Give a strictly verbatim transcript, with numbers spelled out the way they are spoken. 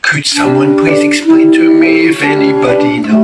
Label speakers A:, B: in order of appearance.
A: Could someone please explain to me if anybody knows?